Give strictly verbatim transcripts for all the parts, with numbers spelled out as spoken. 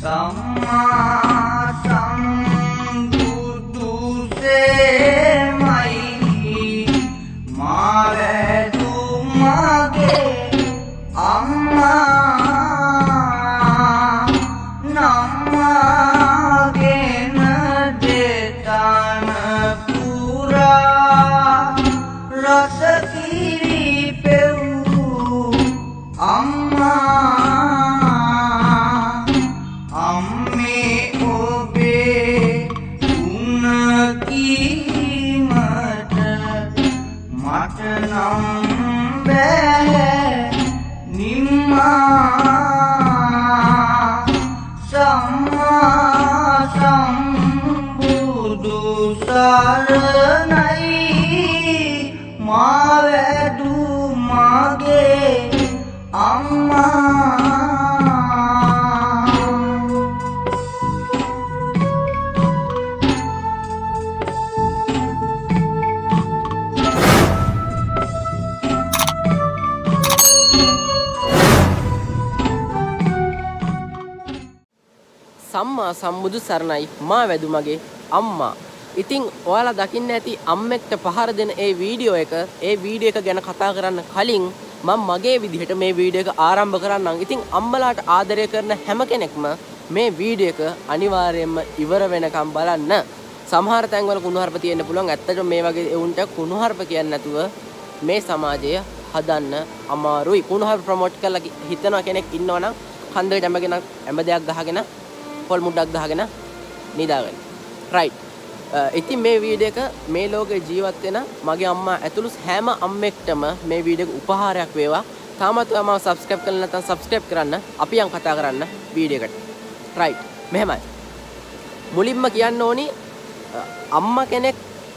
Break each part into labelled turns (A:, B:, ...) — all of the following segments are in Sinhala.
A: Samma sambuddhu semai mavedu mage amma namma gena detana pura rasa kiri pevu amma saranai mavedu mage amma
B: සම්මා සම්බුදු සරණයි මා වැදු මගේ අම්මා. ඉතින් ඔයාලා දකින්න ඇති අම්මෙක්ට පහර දෙන ඒ වීඩියෝ එක ඒ වීඩියෝ එක ගැන කතා කරන්න කලින් මම මගේ විදිහට මේ වීඩියෝ එක ආරම්භ කරන්නම්. ඉතින් අම්මලාට ආදරය කරන හැම කෙනෙක්ම මේ වීඩියෝ එක අනිවාර්යයෙන්ම ඉවර වෙනකම් බලන්න. සමහර තැන්වල කුණුහරුප තියෙන්න පුළුවන්. ඇත්තටම මේ වගේ එවුන්ට කුණුහරුප කියන්නේ නැතුව මේ සමාජය හදන්න අමාරුයි. කුණුහරුප ප්‍රොමෝට් කරලා හිතන කෙනෙක් ඉන්නවනම් කන්දකට ඇමගෙන ඇම දෙයක් ගහගෙන පොල් මුඩක් ගහගෙන නිදාගන්න. රයිට්. ඉතින් මේ වීඩියෝ එක මේ ලෝකේ ජීවත් වෙන මගේ අම්මා ඇතුළු හැම අම්මෙක්ටම මේ වීඩියෝ එක උපහාරයක් වේවා. තාමත් ඔයා මාව සබ්ස්ක්‍රයිබ් කරලා නැත්නම් සබ්ස්ක්‍රයිබ් කරන්න. අපි යන් කතා කරන්න වීඩියෝ එකට. රයිට්. මෙහෙමයි. මුලින්ම කියන්න ඕනි අම්මා කෙනෙක්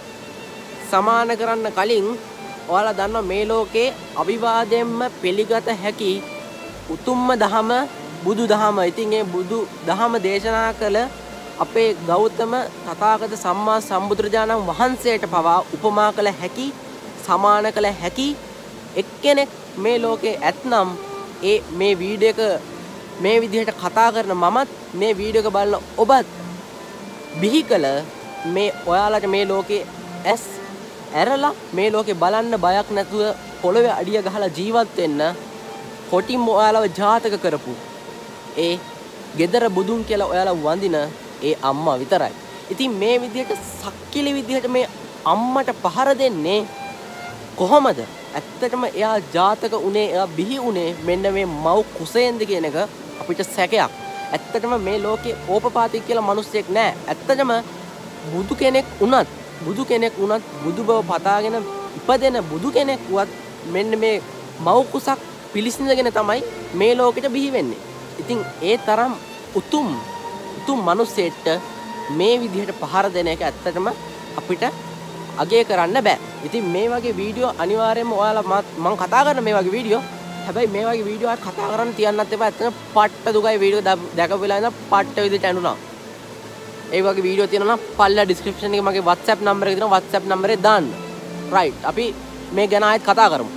B: සමාන කරන්න කලින් ඔයාලා දන්නවා මේ ලෝකේ අවිවාදයෙන්ම පිළිගත හැකි උතුම්ම දහම බුදු දහම. ඉතින් ඒ බුදු දහම දේශනා කළ අපේ ගෞතම තථාගත සම්මා සම්බුදුරජාණන් වහන්සේට පවා උපමා කළ හැකි සමාන කළ හැකි එක්කෙනෙක් මේ ලෝකේ ඇතනම් ඒ මේ වීඩියෝ එක මේ විදිහට කතා කරන මමත් මේ වීඩියෝ එක බලන ඔබත් බිහි කළ මේ ඔයාලට මේ ලෝකේ ඇස් ඇරලා මේ ලෝකේ බලන්න බයක් නැතුව පොළවේ අඩිය ගහලා ජීවත් වෙන්න කොටින් ඔයාලව ජාතක කරපු ඒ gedara budun කියලා ඔයාලා වඳින ඒ අම්මා විතරයි. ඉතින් මේ විදිහට සක්කිලි විදිහට මේ අම්මට පහර දෙන්නේ කොහොමද? ඇත්තටම එයා ජාතක උනේ එයා බිහි උනේ මෙන්න මේ මව් කුසෙන්ද කියන එක අපිට සැකයක්. ඇත්තටම මේ ලෝකේ ඕපපාතික කියලා මිනිස්සෙක් නැහැ. ඇත්තටම බුදු කෙනෙක් උනත් බුදු කෙනෙක් උනත් බුදු බව පතාගෙන ඉපදෙන බුදු කෙනෙක් වත් මෙන්න මේ මව් කුසක් පිළිසිඳගෙන තමයි මේ ලෝකෙට බිහි වෙන්නේ. ඉතින් ඒ තරම් උතුම් උතුම් මිනිස්සෙට මේ විදිහට පහර දෙන එක ඇත්තටම අපිට අගය කරන්න බෑ. ඉතින් මේ වගේ වීඩියෝ අනිවාර්යයෙන්ම ඔයාලා මම කතා කරන මේ වගේ වීඩියෝ හැබැයි මේ වගේ වීඩියෝ ආයෙ කතා කරන්න තියන්නත් එපා. ඇත්තටම පට්ට දුකයි වීඩියෝ දැකපු වෙලාව ඉඳන් පට්ට විදිහට ඇඬුණා. ඒ වගේ වීඩියෝ තියෙනවා නම් පල්ලා ඩිස්ක්‍රිප්ෂන් එකේ මගේ WhatsApp නම්බර එක තියෙනවා. WhatsApp නම්බරේ දාන්න. රයිට්. අපි මේ ගැන ආයෙත් කතා කරමු.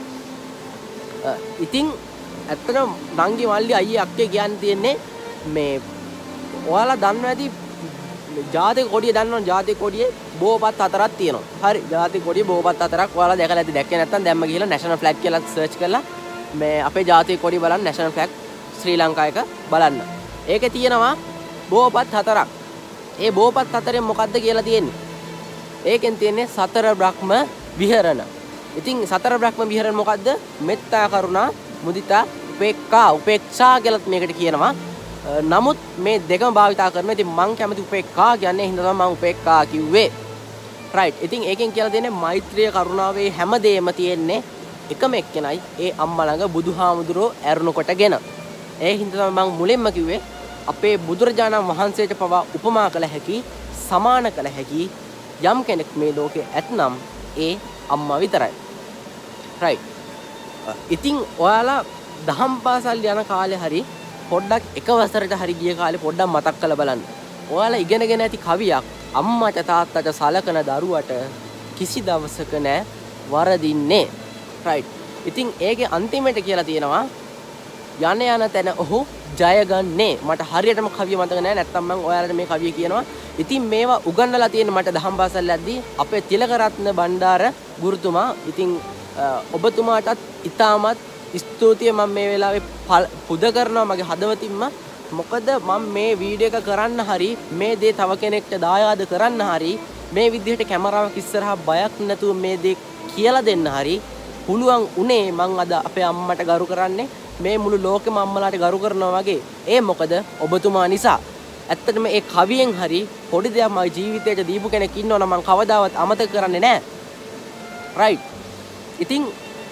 B: ඉතින් ඇත්තටම නංගි මල්ලි අයියේ අක්කේ කියන්න තියෙන්නේ මේ ඔයාලා දන්නවා ඇති ජාතික කොඩිය දන්නවනේ ජාතික කොඩියේ බෝපත් හතරක් තියෙනවා. හරි ජාතික කොඩියේ බෝපත් හතරක් ඔයාලා දැකලා ඇති. දැක්කේ නැත්නම් දැම්ම ගිහලා නැෂනල් ෆ්ලැග් කියලා සර්ච් කරලා මේ අපේ ජාතික කොඩිය බලන්න නැෂනල් ෆ්ලැග් ශ්‍රී ලංකා එක බලන්න. ඒකේ තියෙනවා බෝපත් හතරක්. ඒ බෝපත් හතරෙන් මොකද්ද කියලා තියෙන්නේ? ඒකෙන් තියෙන්නේ සතර බ්‍රහ්ම විහරණ. ඉතින් සතර බ්‍රහ්ම විහරණ මොකද්ද? මෙත්තා කරුණා මුදිතා උපේක්ඛා උපේක්ෂා කියලාත් මේකට කියනවා. නමුත් මේ දෙකම භාවිතා කරනවා. ඉතින් මං කැමති උපේක්ඛා කියන්නේ හින්දා තමයි මං උපේක්ඛා කිව්වේ. රයිට්. ඉතින් ඒකෙන් කියලා දෙන්නේ මෛත්‍රිය කරුණාවේ හැමදේම තියෙන්නේ එකම එක්කෙනයි. ඒ අම්මා ළඟ බුදුහාමුදුරෝ ඇරුණු කොටගෙන. ඒ හින්දා තමයි මං මුලින්ම කිව්වේ අපේ බුදුරජාණන් වහන්සේට පවා උපමා කළ හැකි සමාන කළ හැකි යම් කෙනෙක් මේ ලෝකේ ඇතනම් ඒ අම්මා විතරයි. රයිට්. ඉතින් ඔයාලා දහම් පාසල් යන කාලේ හරි පොඩ්ඩක් එක වසරට හරි ගිය කාලේ පොඩ්ඩක් මතක් කරලා බලන්න. ඔයාලා ඉගෙනගෙන ඇති කවියක් අම්මාට තාත්තට සලකන දරුවට කිසි දවසක නෑ වරදින්නේ. රයිට්. ඉතින් ඒකේ අන්තිමට කියලා තියෙනවා යන යන තැන ඔහු ජයගන්නේ. මට හරියටම කවිය මතක නැහැ. නැත්තම් මම ඔයාලට මේ කවිය කියනවා. ඉතින් මේවා උගන්වලා තියෙන මට දහම් පාසල් යද්දී අපේ තිලකරත්න බණ්ඩාර ගුරුතුමා. ඉතින් ඔබතුමාටත් ඉතාමත් ස්තුතියි. මම මේ වෙලාවේ පුද කරනවා මගේ හදවතින්ම. මොකද මම මේ වීඩියෝ එක කරන්න හරි මේ දේ තව කෙනෙක්ට දායාද කරන්න හරි මේ විදිහට කැමරාවක් ඉස්සරහා බයක් නැතුව මේ දේ කියලා දෙන්න හරි පුළුවන් උනේ මං අද අපේ අම්මට ගරු කරන්නේ මේ මුළු ලෝකෙම අම්මලාට ගරු කරනවා වගේ. ඒ මොකද ඔබතුමා නිසා. ඇත්තටම ඒ කවියෙන් හරි පොඩි දෙයක් මගේ ජීවිතේට දීපු කෙනෙක් ඉන්නවනම් මං කවදාවත් අමතක කරන්නේ නැහැ. රයිට්. ඉතින්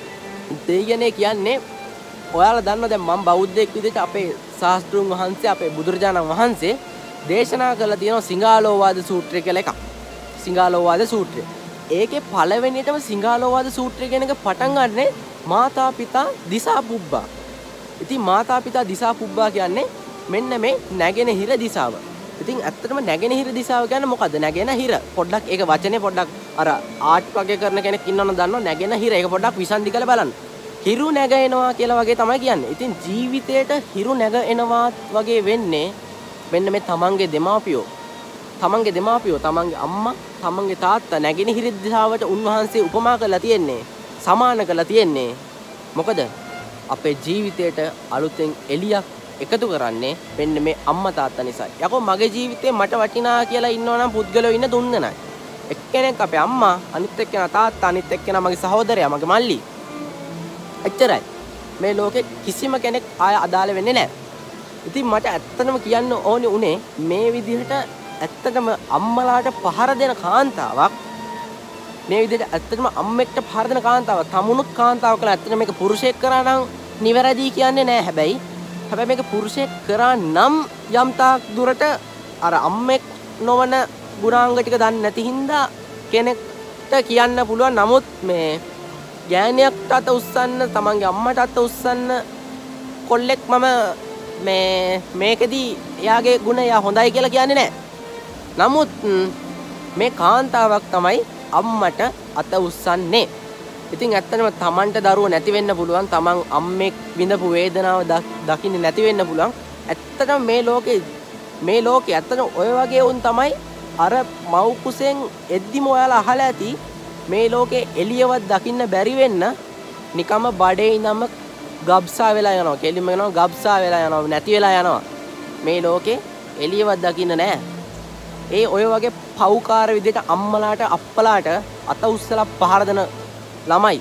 B: දෙයනේ කියන්නේ ඔයාලා දන්නවා දැන් මම බෞද්ධයෙක් විදිහට අපේ ශාස්ත්‍රුන් වහන්සේ අපේ බුදුරජාණන් වහන්සේ දේශනා කළා තියෙනවා සිංහාලෝවාද සූත්‍රය කියලා එකක්. සිංහාලෝවාද සූත්‍රය. ඒකේ පළවෙනියටම සිංහාලෝවාද සූත්‍රය කියන එක පටන් ගන්නෙ මාතා පිතා දිසා පුබ්බා. ඉතින් මාතා පිතා දිසා පුබ්බා කියන්නේ මෙන්න මේ නැගෙනහිර දිසාව. ඉතින් ඇත්තටම නැගෙනහිර දිසාව කියන්නේ මොකද්ද? නැගෙනහිර. පොඩ්ඩක් ඒක වචනේ පොඩ්ඩක් අර ආර්ට් වගේ කරන කෙනෙක් ඉන්නවනම් දන්නවා නැගෙනහිර. ඒක පොඩ්ඩක් විසන්දි කරලා බලන්න. හිරු නැගෙනවා කියලා වගේ තමයි කියන්නේ. ඉතින් ජීවිතේට හිරු නැගෙනවා වගේ වෙන්නේ මෙන්න මේ තමන්ගේ දෙමාපියෝ. තමන්ගේ දෙමාපියෝ, තමන්ගේ අම්මා, තමන්ගේ තාත්තා නැගෙනහිර දිසාවට උන්වහන්සේ උපමා කරලා තියෙන්නේ. සමාන කරලා තියෙන්නේ. මොකද අපේ ජීවිතේට අලුතෙන් එළියක් එකතු කරන්නේ මෙන්න මේ අම්මා තාත්තා නිසා. යකෝ මගේ ජීවිතේ මට වටිනා කියලා ඉන්නවනම් පුද්ගලයෝ ඉන්න තුන් දෙනයි. එක්කෙනෙක් අපේ අම්මා, අනිත් එක්කෙනා තාත්තා, අනිත් එක්කෙනා මගේ සහෝදරයා, මගේ මල්ලි. එච්චරයි. මේ ලෝකේ කිසිම කෙනෙක් ආය අදාළ වෙන්නේ නැහැ. ඉතින් මට ඇත්තටම කියන්න ඕනේ උනේ මේ විදිහට ඇත්තටම අම්මලාට පහර දෙන කාන්තාවක් මේ විදිහට ඇත්තටම අම්මෙක්ට පහර දෙන කාන්තාවක් තමුණුත් කාන්තාවක් කියලා ඇත්තටම මේක පුරුෂයෙක් කරා නම් නිවැරදි කියන්නේ නැහැ. හැබැයි හැබැයි මේක පුරුෂයෙක් කරා නම් යම් තාක් දුරට අර අම්මෙක් නොවන ගුණාංග ටික දන්නේ නැති හින්දා කෙනෙක්ට කියන්න පුළුවන්. නමුත් මේ ගෑණියක්ට අත උස්සන්න, තමන්ගේ අම්මට අත උස්සන්න කොල්ලෙක් මම මේ මේකෙදි එයාගේ ගුණ එයා හොඳයි කියලා කියන්නේ නැහැ. නමුත් මේ කාන්තාවක් තමයි අම්මට අත උස්සන්නේ. ඉතින් ඇත්තටම තමන්ට දරුවෝ නැති වෙන්න පුළුවන්. තමන් අම්මෙක් විඳපු වේදනාව දකින්නේ නැති වෙන්න පුළුවන්. ඇත්තටම මේ ලෝකේ මේ ලෝකේ ඇත්තටම ඔය වගේ උන් තමයි අර මව් කුසෙන් එද්දිම ඔයාලා අහලා ඇති මේ ලෝකේ එළියවත් දකින්න බැරි වෙන්න නිකම්ම බඩේ ඉඳන්ම ගබ්සා වෙලා යනවා. කෙලින්ම යනවා ගබ්සා වෙලා යනවා. නැති වෙලා යනවා. මේ ලෝකේ එළියවත් දකින්න නැහැ. ඒ ඔය වගේ පව්කාර විදිහට අම්මලාට අප්පලාට අත උස්සලා පහර දෙන ළමයි.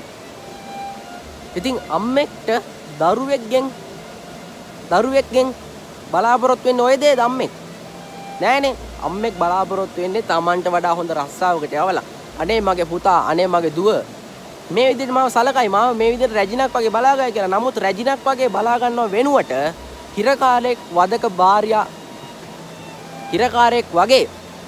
B: ඉතින් අම්මෙක්ට දරුවෙක්ගෙන් දරුවෙක්ගෙන් බලාපොරොත්තු වෙන්නේ ඔය දේද අම්මෙක්? නෑනේ. අම්මෙක් බලාපොරොත්තු වෙන්නේ Tamanට වඩා හොඳ රස්සාවකට යවලා. අනේ මගේ පුතා, අනේ මගේ දුව මේ විදිහට මාව සලකයි, මාව මේ විදිහට රැජිනක් වගේ බලාගයි කියලා. නමුත් රැජිනක් වගේ බලා ගන්නව වෙනුවට හිරකාරයෙක්, වදක භාර්යා හිරකාරයෙක් වගේ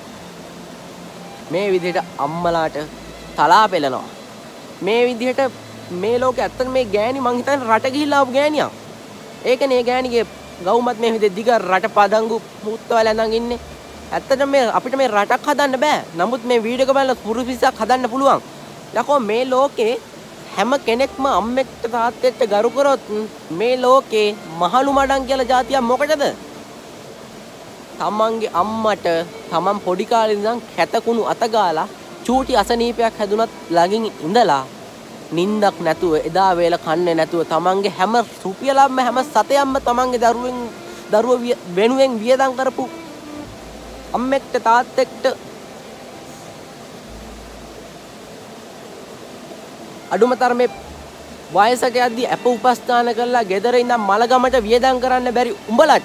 B: මේ විදිහට අම්මලාට තලා පෙළනවා. මේ විදිහට මේ ලෝකේ ඇත්තට මේ ගෑණි මං හිතන්නේ රට ගිහිල්ලා ආපු ගෑණියක්. ඒකනේ මේ ගෑණිගේ ගවුමත් මේ විදිහට දිග රට පදංගු මුත්තවල ඇඳන් ඉන්නේ. ඇත්තටම මේ අපිට මේ රටක් හදන්න බෑ. නමුත් මේ වීඩියෝ එක බලලා පුරුෂිසක් හදන්න පුළුවන්. යකෝ මේ ලෝකේ හැම කෙනෙක්ම අම්මෙක්ට තාත්තෙක්ට ගරු කරොත් මේ ලෝකේ මහලු මඩම් කියලා જાතියක් මොකටද? තමන්ගේ අම්මට තමන් පොඩි කාලේ ඉඳන් කැතකුණු අතගාලා චූටි අසනීපයක් හැදුනත් ළඟින් ඉඳලා නිින්දක් නැතුව එදා වේල කන්නේ නැතුව තමන්ගේ හැම රුපියලක්ම හැම සතයක්ම තමන්ගේ දරුවෙන් දරුව වෙනුවෙන් වියදම් කරපු අම්මෙක්ට තාත්තෙක්ට අඩුම තරමේ වයසට යද්දී අප උපස්ථාන කරලා ගෙදර ඉඳන් මලගමට වියදම් කරන්න බැරි උඹලට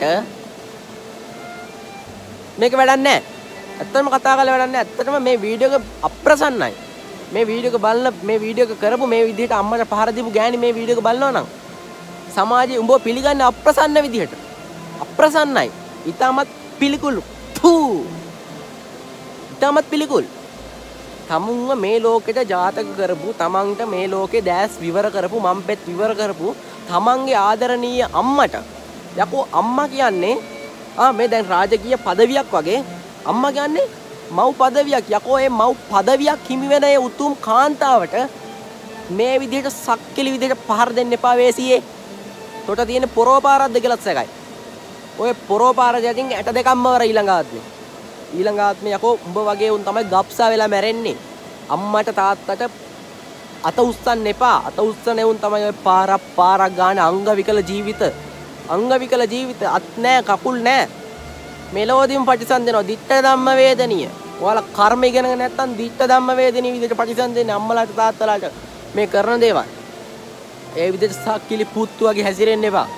B: මේක වැඩක් නැහැ. ඇත්තටම කතා කරලා වැඩක් නැහැ. ඇත්තටම මේ වීඩියෝ එක අප්‍රසන්නයි. මේ වීඩියෝ එක බලන මේ වීඩියෝ එක කරපු මේ විදිහට අම්මට පහර දීපු ගෑණි මේ වීඩියෝ එක බලනවා නම් සමාජයේ උඹව පිළිගන්නේ අප්‍රසන්න විදිහට. අප්‍රසන්නයි. ඊටමත් පිළිකුල්. ෆූ. ඊටමත් පිළිකුල්. තමුන්ව මේ ලෝකෙට ජාතක කරපු, තමන්ට මේ ලෝකේ දැස් විවර කරපු, මම්පෙත් විවර කරපු තමන්ගේ ආදරණීය අම්මට යකෝ අම්මා කියන්නේ ආ මේ දැන් රාජකීය পদවියක් වගේ අම්මා කියන්නේ මව් পদවියක්. යකෝ ඒ මව් পদවියක් හිමි වෙන ඒ උතුම් කාන්තාවට මේ විදිහට සක්කිලි විදිහට පහර දෙන්න එපා වේසියේ. තොට තියෙන පොරෝ පාරක්ද කියලාත් සැකයි. ඔය පොරෝ පාර යටින් ඇට දෙකක්ම වර ඊළඟ ආත්මේ. ඊළඟ ආත්මේ යකෝ උඹ වගේ උන් තමයි ගප්සා වෙලා මැරෙන්නේ. අම්මට තාත්තට අත උස්සන්න එපා. අත උස්සන්නේ උන් තමයි ඔය පාරක් පාරක් ගන්න අංග විකල ජීවිත. අංග විකල ජීවිත අත් නැහැ කකුල් නැහැ. මෙලෝදීම ප්‍රතිසන්දෙනවා. දිට්ඨ ධම්ම වේදනීය. ඔයාලා කර්ම ඉගෙනගෙන නැත්නම් දිට්ඨ ධම්ම වේදනීය විදිහට ප්‍රතිසන්දෙන්නේ අම්මලාට තාත්තලාට මේ කරන දේවල්. ඒ විදිහට සක්කිලි පුත්තු වගේ හැසිරෙන්න එපා.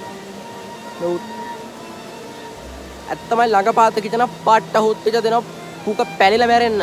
B: ඇත්තමයි ළඟපාත කිචන පාට්ට හුත්තිට දෙනවා පුක පැලිලා මැරෙන්න.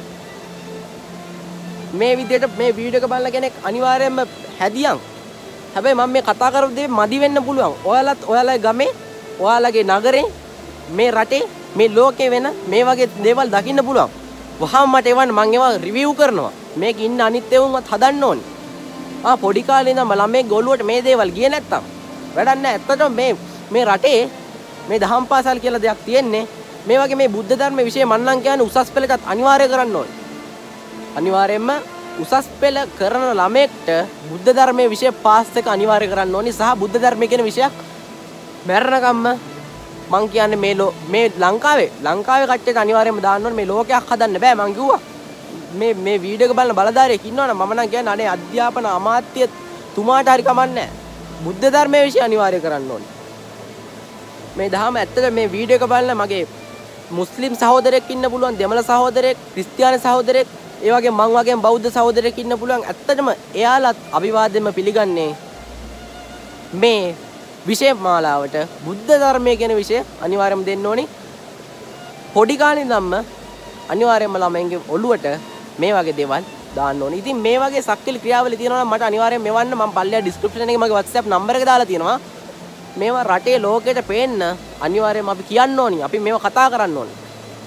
B: මේ විදිහට මේ වීඩියෝ එක බලන කෙනෙක් අනිවාර්යයෙන්ම හැදියන්. හැබැයි මම මේ කතා කරපු දේ මදි වෙන්න පුළුවන්. ඔයාලත් ඔයාලගේ ගමේ, ඔයාලගේ නගරේ, මේ රටේ, මේ ලෝකේ වෙන මේ වගේ දේවල් දකින්න පුළුවන්. වහාම මට එවන්න මම ඒවා රිවිව් කරනවා. මේක ඉන්න අනිත් ඒවුන්වත් හදන්න ඕනේ. ආ පොඩි කාලේ ඉඳන් ළමයි ගොළුවට මේ දේවල් ගියේ නැත්තම් වැඩක් නැහැ. ඇත්තටම මේ මේ රටේ මේ දහම් පාසල් කියලා දෙයක් තියෙන්නේ. මේ වගේ මේ බුද්ධ ධර්ම විෂය මන්නම් කියන්නේ උසස් පෙළටත් අනිවාර්ය කරන්න ඕනේ. අනිවාර්යයෙන්ම උසස් පෙළ කරන ළමයෙක්ට බුද්ධ ධර්මයේ විෂය පාස් එක අනිවාර්ය කරන්න ඕනේ. සහ බුද්ධ ධර්මයේ කියන විෂයක් මැරෙනකම්ම මං කියන්නේ මේ මේ ලංකාවේ ලංකාවේ කට්ටියට අනිවාර්යයෙන්ම දාන්න ඕනේ. මේ ලෝකයක් හදන්න බෑ මං කිව්වා. මේ මේ වීඩියෝ එක බලන බලධාරියෙක් ඉන්නවනම් මම නම් කියන්නේ අනේ අධ්‍යාපන අමාත්‍ය තුමාට හරි කමන්නේ බුද්ධ ධර්මයේ විෂය අනිවාර්ය කරන්න ඕනේ. මේ දහම ඇත්තට මේ වීඩියෝ එක බලන මගේ මුස්ලිම් සහෝදරයෙක් ඉන්න පුළුවන්, දෙමළ සහෝදරයෙක්, ක්‍රිස්තියානි සහෝදරයෙක්, ඒ වගේ මං වගේම බෞද්ධ සහෝදරයෙක් ඉන්න පුළුවන්. ඇත්තටම එයාලත් අභිවාදයෙන්ම පිළිගන්නේ මේ විෂය මාලාවට බුද්ධ ධර්මයේ කියන විෂය අනිවාර්යයෙන්ම දෙන්න ඕනේ. පොඩි කාලේ ඉඳන්ම අනිවාර්යයෙන්ම ළමයින්ගේ ඔළුවට මේ වගේ දේවල් දාන්න ඕනේ. ඉතින් මේ වගේ සක්විලි ක්‍රියාවලිය තියෙනවා නම් මට අනිවාර්යයෙන් මෙවන්න. මම පල්ලෙහා ඩිස්ක්‍රිප්ෂන් එකේ මගේ WhatsApp නම්බර එක දාලා තියෙනවා. මේවා රටේ ලෝකෙට පේන්න අනිවාර්යයෙන්ම අපි කියන්න ඕනි. අපි මේවා කතා කරන්න ඕනි.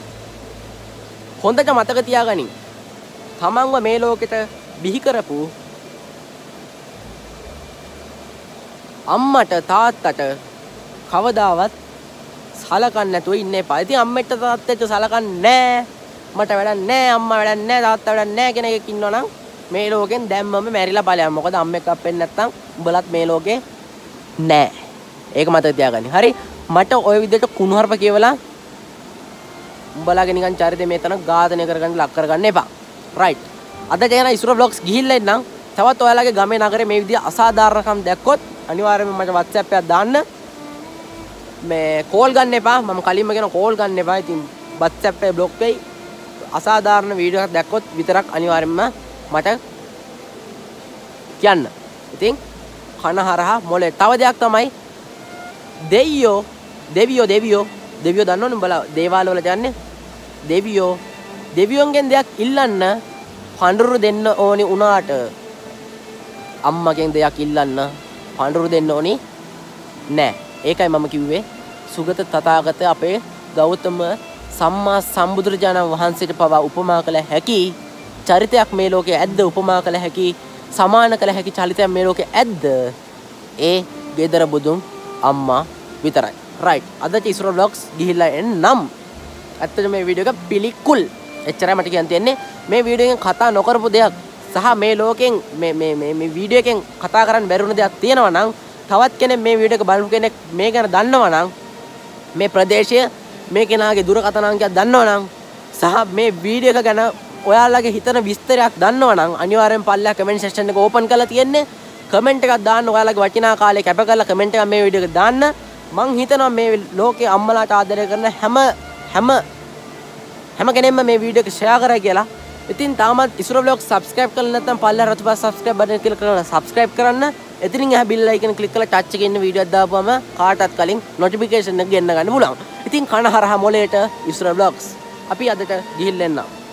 B: හොඳට මතක තියාගනින්. තමන්ව මේ ලෝකෙට බිහි කරපු අම්මට තාත්තට කවදාවත් සලකන්නේ නැතුව ඉන්න එපා. ඉතින් අම්මට තාත්තට සලකන්නේ නැහැ. මට වැඩක් නැහැ, අම්මා වැඩක් නැහැ, තාත්තා වැඩක් නැහැ කෙනෙක් ඉන්නවනම් මේ ලෝකෙන් දැම්මම මැරිලා ඵලයන්. මොකද අම්මෙක් අප්පෙන් නැත්තම් උඹලත් මේ ලෝකේ නැහැ. ඒක මතක තියාගන්න. හරි මට ওই විදිහට කුණුහරුප කියවලා උඹලාගේ නිකන් චරිතය මේ තන ඝාතනය කරගන්න ලක් කරගන්න එපා. රයිට්. අද ජයන ඉස්රෝ බ්ලොග්ස් ගිහිල්ලා ඉන්නම්. තවත් ඔයාලගේ ගමේ නගරේ මේ විදිහ අසාධාරණකම් දැක්කොත් අනිවාර්යයෙන්ම මට WhatsApp එකක් දාන්න. මේ කෝල් ගන්න එපා. මම කලින්ම කියන කෝල් ගන්න එපා. ඉතින් WhatsApp එකේ බ්ලොක් වෙයි. අසාධාරණ වීඩියෝ එකක් දැක්කොත් විතරක් අනිවාර්යයෙන්ම මට කියන්න. ඉතින් කන හරහා මොලේ. තව දෙයක් තමයි දෙයියෝ දෙවියෝ දෙවියෝ දෙවියෝ දන්නවනේ උඹලා දේවාල වල යන්නේ. දෙවියෝ දෙවියන්ගෙන් දෙයක් ඉල්ලන්න පඳුරු දෙන්න ඕනි උනාට අම්මගෙන් දෙයක් ඉල්ලන්න පඳුරු දෙන්න ඕනි නෑ. ඒකයි මම කිව්වේ සුගත තථාගත අපේ ගෞතම සම්මා සම්බුදුරජාණන් වහන්සේට පවා උපමා කළ හැකි චරිතයක් මේ ලෝකයේ ඇද්ද? උපමා කළ හැකි සමාන කළ හැකි චරිතයක් මේ ලෝකයේ ඇද්ද? ඒ ගෙදර බුදුන් අම්මා විතරයි. රයිට්. අදට ඉස්රෝ බ්ලොග්ස් ගිහිල්ලා එන්නම්. ඇත්තටම මේ වීඩියෝ එක පිළිකුල්. එච්චරයි මට කියන්න තියෙන්නේ. මේ වීඩියෝ එකෙන් කතා නොකරපු දෙයක් සහ මේ ලෝකෙන් මේ මේ මේ මේ වීඩියෝ එකෙන් කතා කරන්න බැරි වුණ දෙයක් තියෙනවා නම් තවත් කෙනෙක් මේ වීඩියෝ එක බලපු කෙනෙක් මේ ගැන දන්නවා නම් මේ ප්‍රදේශය මේ කෙනාගේ දුරකථන අංකයක් දන්නවා නම් සහ මේ වීඩියෝ එක ගැන ඔයාලගේ හිතන විස්තරයක් දන්නවා නම් අනිවාර්යෙන් පල්ලා කමෙන්ට් සෙක්ෂන් එක ඕපන් කරලා තියෙන්නේ. කමෙන්ට් එකක් දාන්න. ඔයාලගේ වටිනා කාලේ කැප කරලා කමෙන්ට් එකක් මේ වීඩියෝ එක දාන්න. මං හිතනවා මේ ලෝකේ අම්මලාට ආදරය කරන හැම හැම හැම කෙනෙක්ම මේ වීඩියෝ එක ෂෙයා කරා කියලා. ඉතින් තාමත් ඉස්රෝ බ්ලොග් subscribe කරලා නැත්නම් පල්ලා රතු පාට subscribe button එක ක්ලික් කරලා subscribe කරන්න. එතනින් එහා බෙල් icon ක්ලික් කරලා touch එකේ ඉන්න වීඩියෝ එක දාපුවම කාටවත් කලින් notification එක ගෙන්න ගන්න පුළුවන්. ඉතින් කන හරහා මොලේට ඉස්රෝ බ්ලොග්ස් අපි අදට ගිහිල්ලා එන්නම්.